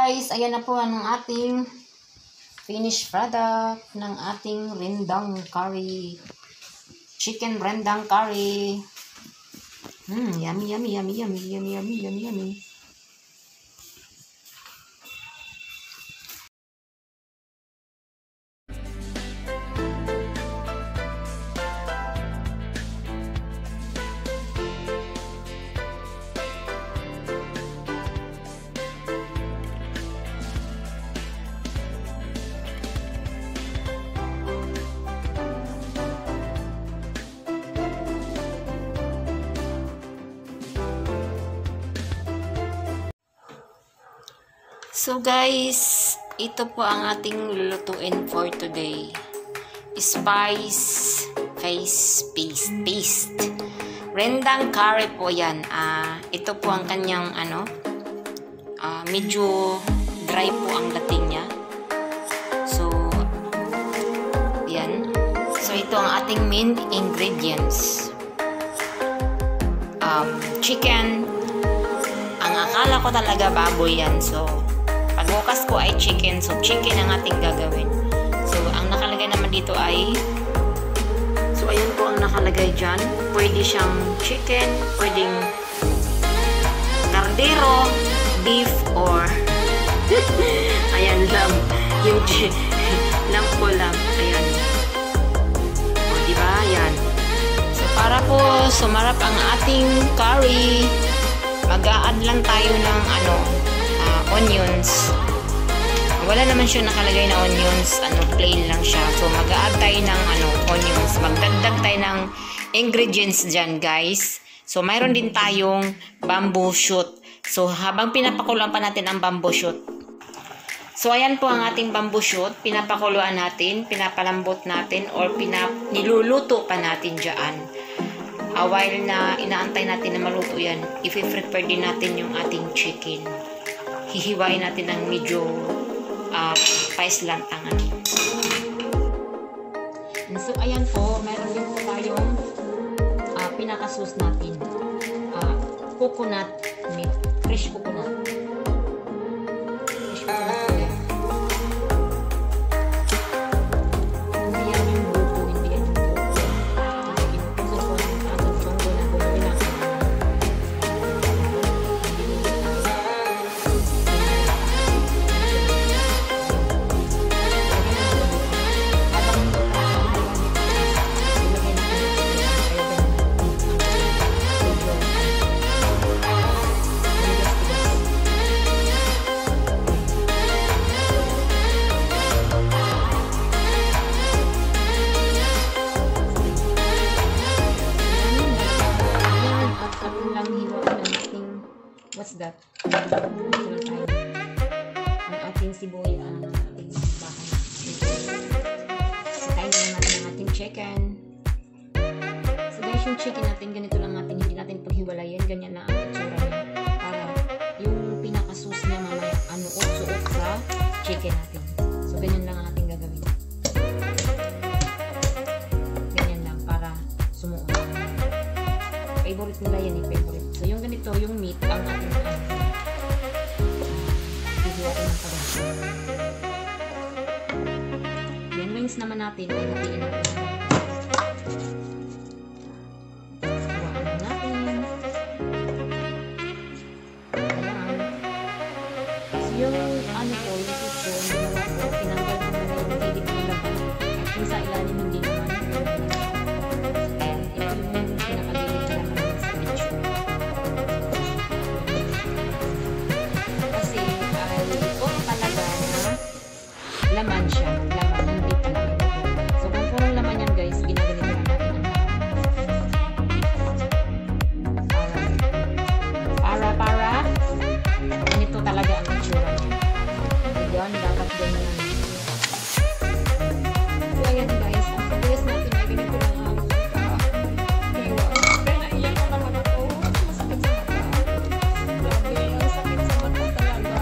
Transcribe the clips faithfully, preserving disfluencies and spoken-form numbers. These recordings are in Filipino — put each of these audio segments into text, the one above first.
guys, ayan na po ang ating finished product ng ating rendang curry. Chicken rendang curry. Hmm, yummy, yummy, yummy, yummy, yummy, yummy, yummy, yummy. So guys, ito po ang ating lulutuin for today. Spice face paste. paste. Rendang curry po yan. Uh, ito po ang kanyang ano, uh, medyo dry po ang dating niya. So, yan. So, ito ang ating main ingredients. Um, chicken. Ang akala ko talaga baboy yan. So, pagbukas ko ay chicken. So, chicken ang ating gagawin. So, ang nakalagay naman dito ay so, ayan po ang nakalagay dyan. Pwede siyang chicken, pwedeng cardero, beef, or ayan, lamb. Yung lamb po, lamb. Ayan. O, diba? Ayan. So, para po sumarap ang ating curry, mag-a-add lang tayo ng ano, uh, onions. Wala naman siya nakalagay na onions, ano, plain lang siya. So, mag-a-add tayo ng ano, onions. Magdagdag tayo ng ingredients dyan, guys. So, mayroon din tayong bamboo shoot. So, habang pinapakuluan pa natin ang bamboo shoot. So, ayan po ang ating bamboo shoot. Pinapakuluan natin, pinapalambot natin, or pinap niluluto pa natin dyan. Uh, while na inaantay natin na maluto yan, i-prepare din natin yung ating chicken. Hihiwain natin ng medyo uh, paislantangan. And so, ayan po, meron din po tayong uh, pinakasus natin. Uh, coconut milk. Fresh coconut. Fresh coconut po yan. Hindi yan yung buko, hindi yan yung buko. Inupuso po ng agad songgo na gulawin natin. What's that? Ang ating siboy, ang ating bahan. Sitayin na natin ang ating chicken. So guys, yung chicken natin, ganito lang natin. Hindi natin paghiwalayan. Ganyan na ang itsura niya. Para yung pinakasus niya mamaya, ano, suot sa chicken natin. So ganyan lang ang ating gagawin. Ganyan lang, para sumuot. Favorite nila yan eh, favorite. So, yung ganito, yung meat, ang ating ano. Hihiwain ng parang. Yung wings naman natin, ay hatiin natin. Hiwaan na natin. Ayan. So, yung ano po, yung sityo, yung ginawa ko, tinanggal ko na yung hilig ng laban. At yung sa ilalim, hindi naman. And ito yung pinakagilid na naman sa picture. Laman siya. Laman, hindi talaga. So, kung purong laman yan, guys, ginaganito na natin. Para, para, ganito talaga ang itsura niya. Yun, dapat ganyan. So, ayan, guys. Ang pagkayas natin ay ganito lang ang hiwa. Kaya naiyak ko naman ako. Masakit sa mata. Grabe, ang sakit sa mata talaga.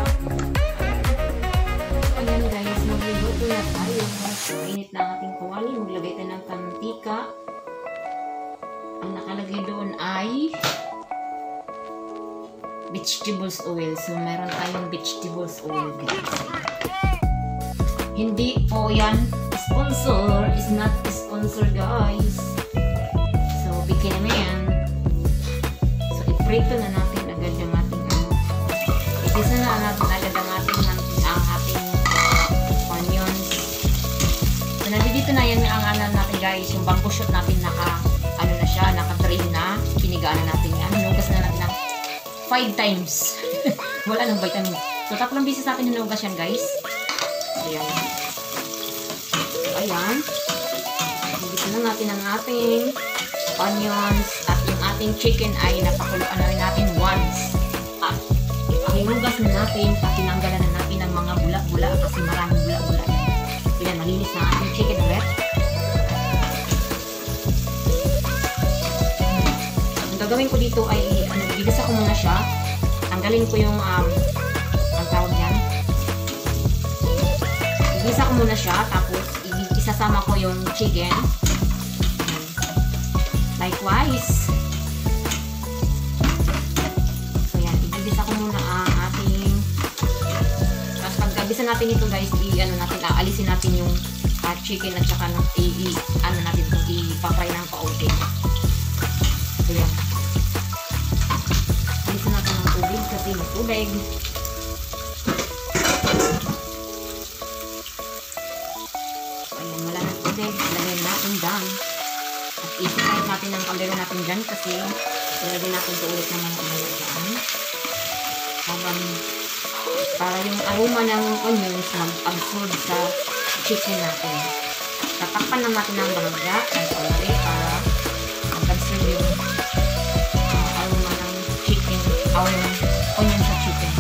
Ayan, guys. Magluluto na tayo. Mainit na ang ating kawali. Maglagay tayo ng kantika. Ang nakalagay doon ay vegetables oil. So, meron tayong vegetables oil, guys. Hindi po yan sponsor. Is not sponsor, guys. So, bigyan naman yan. So, iprito na natin agad yung ating ano. Igisa na natin agad ang ating, ang ating onions. So, nandito na yan ang ano natin, guys. Yung bamboo shoot natin naka, ano na siya, naka-drain na. Pinigaan na natin yan. Hinugas na natin ng five times. Wala nang vitamin. So, tatlong bisis natin hinugas yan, guys. Ayan. So, ayan. Higit na natin ang ating onions at yung ating chicken ay napakuluan na rin natin once. At hinugas na natin at tinanggalan na natin ng mga bula-bula kasi maraming bula-bula. So, yan. Malinis na ating chicken ulit. Ang gagawin ko dito ay ano, igisa ko muna siya. Tanggalin ko yung um, ang tawag yan. Igisa ko muna siya, tapos isasama ko yung chicken. Likewise. So yan, igisa ko muna ang ating, tapos pagkagisa natin ito, guys, i-ano natin, aalisin natin yung uh, chicken at saka i-ano natin ito, i-papry ng paunti. So yan. Alisin natin ng tubig kasi may tubig. Lagyan natin dyan. At isipay natin ang kaldero natin dyan kasi ilagyan natin ito ulit ng mga umaya dyan. Habang para yung aroma ng onions mag-absorb sa chicken natin. Tatakpan lang natin ng balagya at konti para mag-absorb yung uh, aroma ng chicken or onion sa chicken.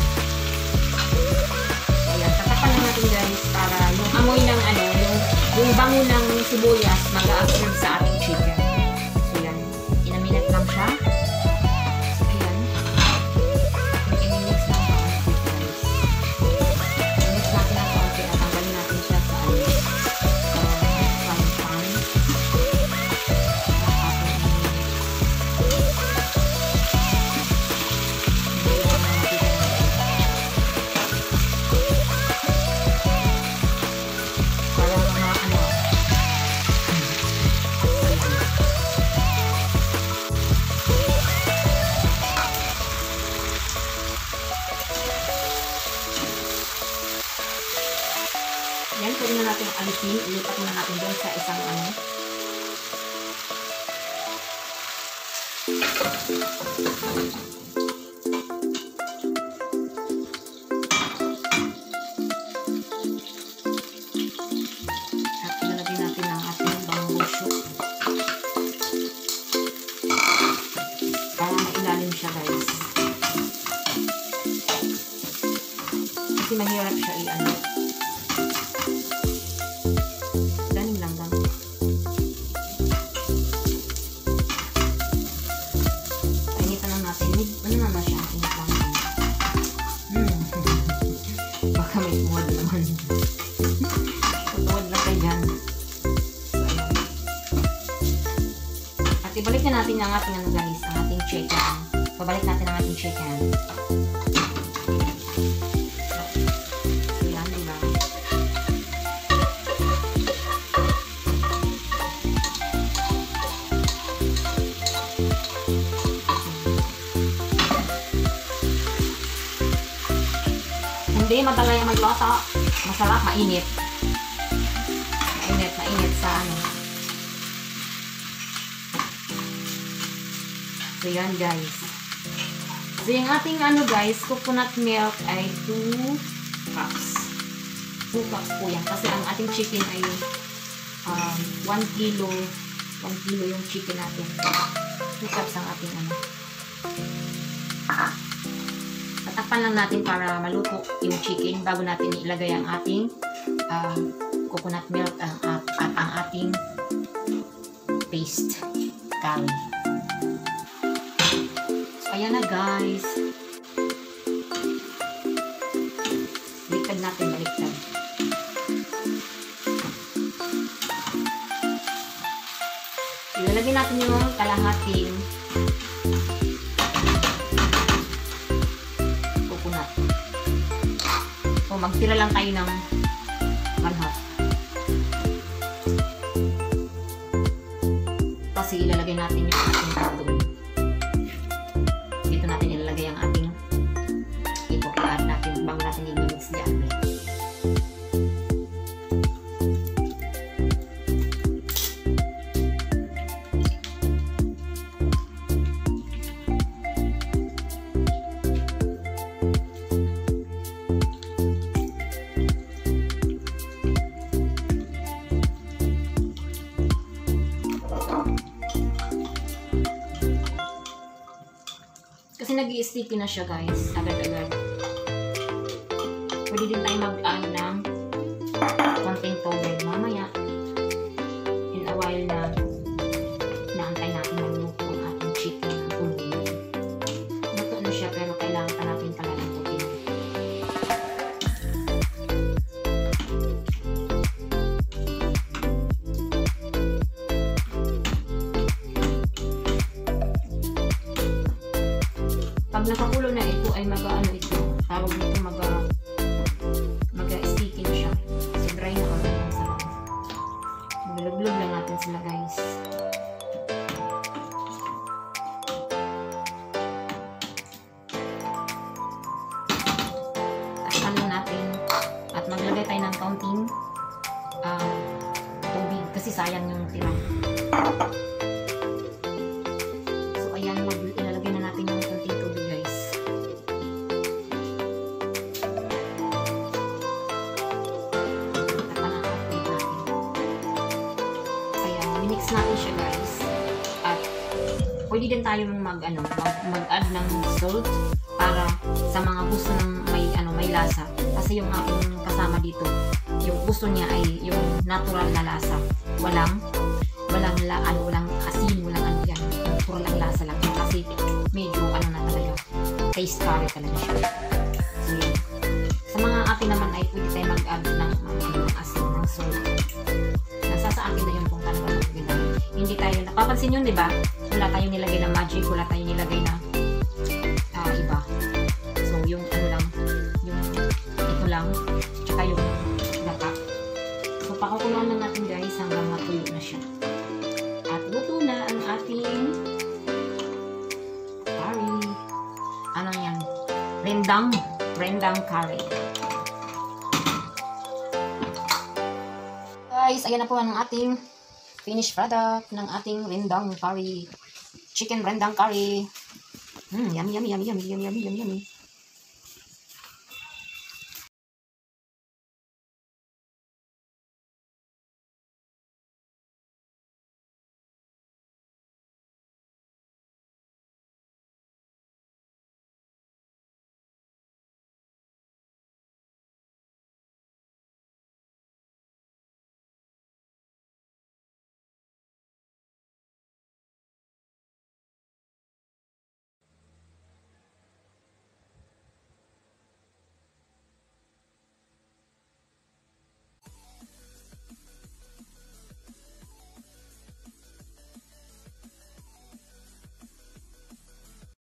Ayan, tatakpan lang natin, guys, para yung amoy ng ano, yung yung bango ng sibuyas mag-a-absorb sa ating chicken. So yan, inaminat lang siya. So ayan, i-mix lang sa konti, guys. I-mix natin ang konti at tanggalin natin siya sa ano, sa frying pan. Yan, pwede na natin alisin. Ilipat na natin doon sa isang ano. At ilalagay natin ang ating bamboo shoot. Para mailalim siya, guys. Kasi mahirap siya i-ano. Ano naman siya? Hmm. Baka may tuwad naman. Tuwad lang kayo dyan. So, ayan. At ibalik na natin ang ating ano, guys, ang ating chicken. Pabalik natin ang ating chicken. So, yan, diba? Hindi, madala yung magluto. Masarap, mainit. Mainit, mainit sa ano. So, yan, guys. So, yung ating ano, guys, coconut milk ay two cups. two cups po yan. Kasi ang ating chicken ay um, one kilo. one kilo yung chicken natin. two cups ang ating ano. Tatakpan lang natin para maluto yung chicken bago natin ilagay ang ating uh, coconut milk uh, at, at ang ating paste curry. So, ayan na, guys. Baliktad natin, baliktad. Ilalagay natin yung kalahating So, magtira lang tayo ng one half. Kasi ilalagay natin yung ating tubig. Dito natin ilalagay ang ating ito. I-add natin bago natin i-mix dyan. Kasi nag-i-sticky na siya guys, agad-agad. Pwede din tayo mag-add ng konting tubig mamaya. In a while na naantay natin magluto ang ating chicken ng tubig. Luto na siya pero kailangan pa natin pala ng tubig. Pag nakakulo na ito ay mag-ano ito, tawag nito mag mag-sticky na siya. So dry na agad yung sarap. Maglulog lang natin sila guys. Takpan lang natin at maglagay tayo ng kaunting uh, tubig kasi sayang yung tira. So ayan, ilalagay na natin yung konting tubig guys. Takpan na natin natin. Ayan, minix natin siya guys. At pwede din tayo mag ano, mag-add ng salt para sa mga gusto ng may ano, may lasa. Kasi yung aking kasama dito, yung gusto niya ay yung natural na lasa. Walang walang la, ano, walang asin, walang ano yan. Natural ang lasa lang. Kasi medyo ano na talaga, taste curry talaga siya. So yun. Sa mga atin naman ay pwede tayo mag-add ng, ng, ng asin, ng salt. Nasa sa akin na yun kung talaga mag-ginawa. Hindi tayo, napapansin yun, di ba? Wala tayong nilagay na magic, wala tayong nilagay na uh, iba. So yung ano lang, yung ito lang, tsaka yung gata. So pakukuluan na natin guys hanggang matuyo na siya. At luto na ang ating curry. Ano yan? Rendang. Rendang curry. Guys, ayan na po ang ating finished product ng ating rendang curry. Chicken rendang curry. Mm, yummy, yummy, yummy, yummy, yummy, yummy, yummy, yummy.